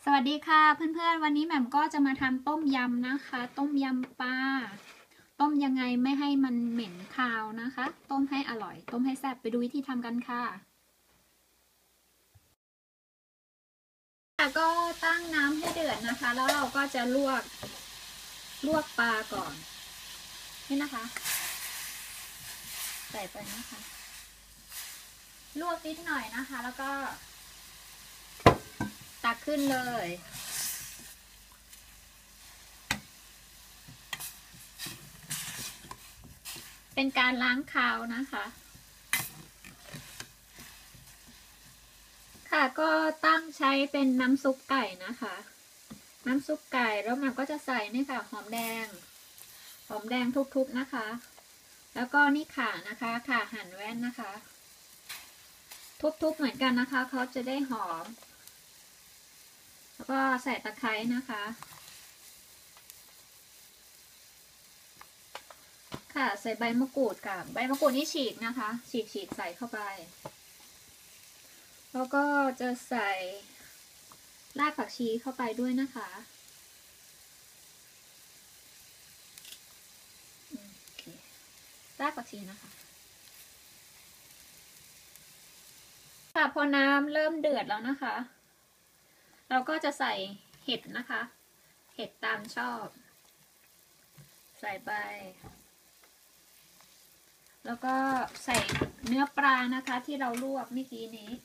สวัสดีค่ะเพื่อนๆวันนี้แหม่มก็จะมาทำต้มยำนะคะ ต้มยำปลาต้มยังไงไม่ให้มันเหม็นคาวนะคะ ต้มให้อร่อยต้มให้แซ่บไปดูวิธีทำกันค่ะก็ตั้งน้ำให้เดือดนะคะแล้วเราก็จะลวกปลาก่อนนี่นะคะใส่ไปนะคะลวกนิดหน่อยนะคะแล้วก็ตักขึ้นเลยเป็นการล้างคาวนะคะค่ะก็ตั้งใช้เป็นน้ำซุปไก่นะคะน้ำซุปไก่แล้วมันก็จะใส่นี่ค่ะหอมแดงทุบๆนะคะแล้วก็นี่ข่านะคะข่าหั่นแว่นนะคะทุบๆเหมือนกันนะคะเขาจะได้หอมแล้วก็ใส่ตะไคร้นะคะค่ะใส่ใบมะกรูดกับใบมะกรูดนี่ฉีกนะคะฉีกใส่เข้าไปแล้วก็จะใส่รากผักชีเข้าไปด้วยนะคะรากผักชีนะคะค่ะพอน้ำเริ่มเดือดแล้วนะคะเราก็จะใส่เห็ดนะคะเห็ดตามชอบใส่ไปแล้วก็ใส่เนื้อปลานะคะที่เราลวกเมื่อกี้นี้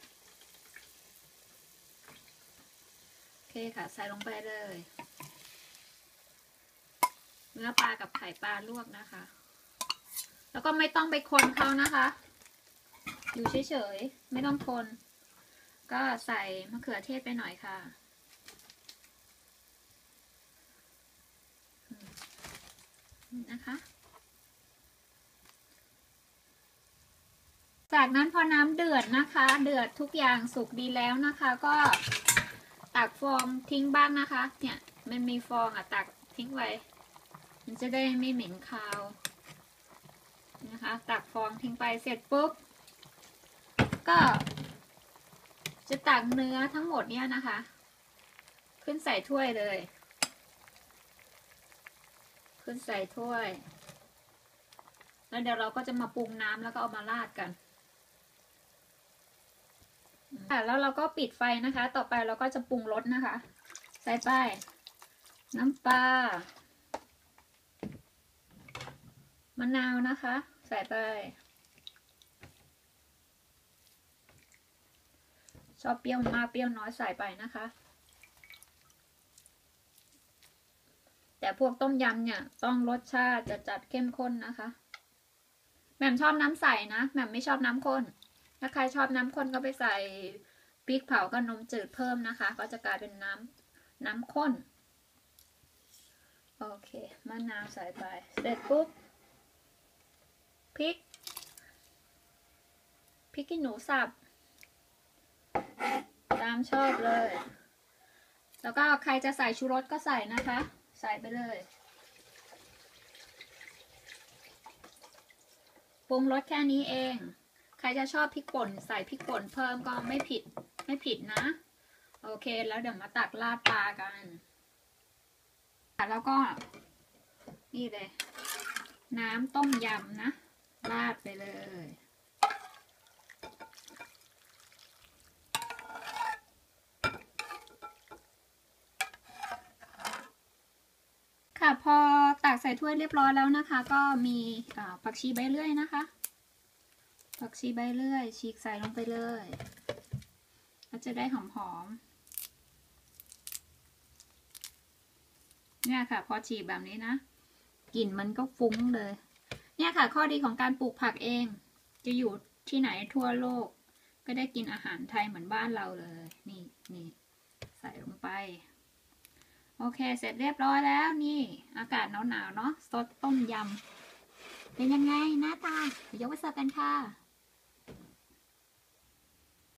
โอเคค่ะใส่ลงไปเลยเนื้อปลากับไข่ปลาลวกนะคะแล้วก็ไม่ต้องไปคนเขานะคะอยู่เฉยๆไม่ต้องคนก็ใส่มะเขือเทศไปหน่อยค่ะนะคะจากนั้นพอน้ำเดือดนะคะเดือดทุกอย่างสุกดีแล้วนะคะก็ตักฟองทิ้งบ้างนะคะเนี่ยมันมีฟองตักทิ้งไว้มันจะได้ไม่เหม็นคาวนะคะตักฟองทิ้งไปเสร็จปุ๊บก็จะตักเนื้อทั้งหมดเนี่ยนะคะขึ้นใส่ถ้วยเลยขึ้นใส่ถ้วยแล้วเดี๋ยวเราก็จะมาปรุงน้ำแล้วก็เอามาราดกันแล้วเราก็ปิดไฟนะคะต่อไปเราก็จะปรุงรสนะคะใส่ไปน้ำปลามะนาวนะคะใส่ไปชอบเปรี้ยวมากเปรี้ยวน้อยใส่ไปนะคะแต่พวกต้มยำเนี่ยต้องรสชาติจัดเข้มข้นนะคะแหม่มชอบน้ำใสนะแหม่มไม่ชอบน้ำข้นถ้าใครชอบน้ำข้นก็ไปใส่พริกเผากับนมจืดเพิ่มนะคะก็จะกลายเป็นน้ำข้นโอเคมะนาวใส่ไปเสร็จปุ๊บพริกขี้หนูสับตามชอบเลยแล้วก็ใครจะใส่ชูรสก็ใส่นะคะใส่ไปเลยปรุงรสแค่นี้เองใครจะชอบพริกป่นใส่พริกป่นเพิ่มก็ไม่ผิดนะโอเคแล้วเดี๋ยวมาตักราดปลากันแล้วก็นี่เลยน้ำต้มยำนะราดไปเลยค่ะพอตักใส่ถ้วยเรียบร้อยแล้วนะคะก็มีผักชีใบเลื่อยนะคะผักชีใบเลื่อยฉีกใส่ลงไปเลยก็จะได้หอมเนี่ยค่ะพอฉีกแบบนี้นะกลิ่นมันก็ฟุ้งเลยเนี่ยค่ะข้อดีของการปลูกผักเองจะอยู่ที่ไหนทั่วโลกก็ได้กินอาหารไทยเหมือนบ้านเราเลยนี่ใส่ลงไปโอเคเสร็จเรียบร้อยแล้วนี่อากาศหนาวๆเนาะซดต้มยำเป็นยังไงหน้าตาเดี๋ยวยกไปเสิร์ฟกันค่ะ